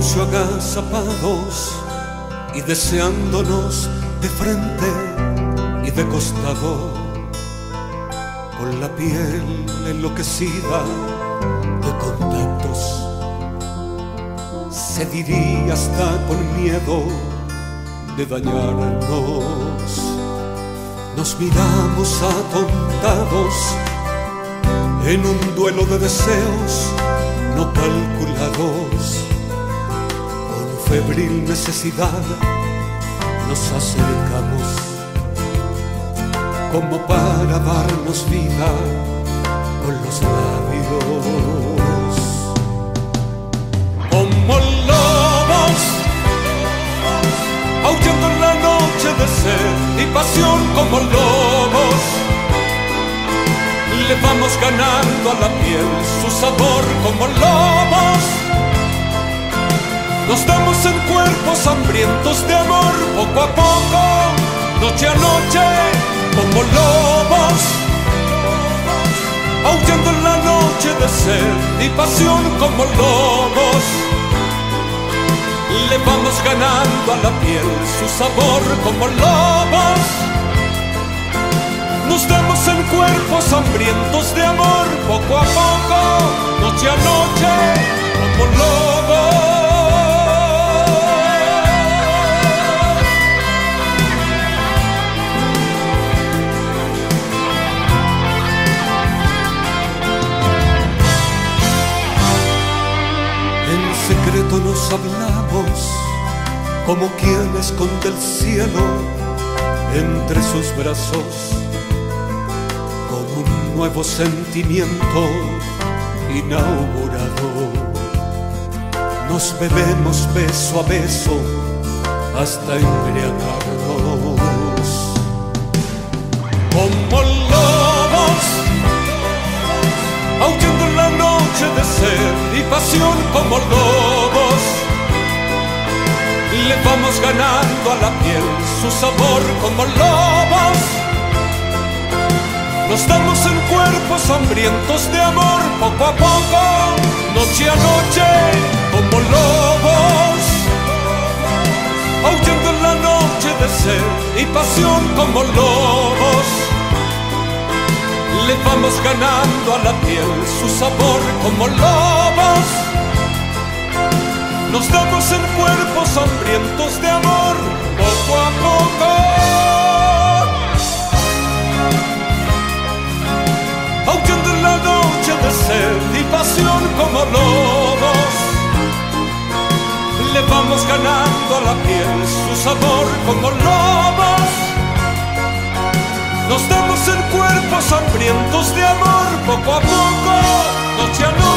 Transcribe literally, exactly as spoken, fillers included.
silencio agazapados y deseándonos de frente y de costado, con la piel enloquecida de contactos, se diría hasta con miedo de dañarnos. Nos miramos atontados en un duelo de deseos no calculados. Con febril necesidad nos acercamos como para darnos vida con los labios. Como lobos, aullando en la noche de sed y pasión, como lobos, le vamos ganando a la piel su sabor. Como lobos, nos damos en cuerpos hambrientos de amor, poco a poco, noche a noche. Como lobos, aullando en la noche de sed y pasión, como lobos, le vamos ganando a la piel su sabor. Como lobos, nos damos en cuerpos hambrientos de amor, poco a poco, noche a noche, como lobos. En secreto nos hablamos como quien esconde el cielo entre sus brazos, con un nuevo sentimiento inaugurado. Nos bebemos beso a beso hasta embriagarnos. Como lobos, aullando en la noche de sed y pasión, como lobos, le vamos ganando a la piel su sabor. Como lobos, nos damos en cuerpos hambrientos de amor, poco a poco, noche a noche. Como lobos, aullando en la noche de sed y pasión, como lobos, le vamos ganando a la piel su sabor. Como lobos, nos damos en cuerpos hambrientos de amor, poco a poco. Aullando en la noche de sed y pasión, como lobos, le vamos ganando a la piel su sabor. Como lobos, nos damos en cuerpos hambrientos de amor, poco a poco, noche a noche.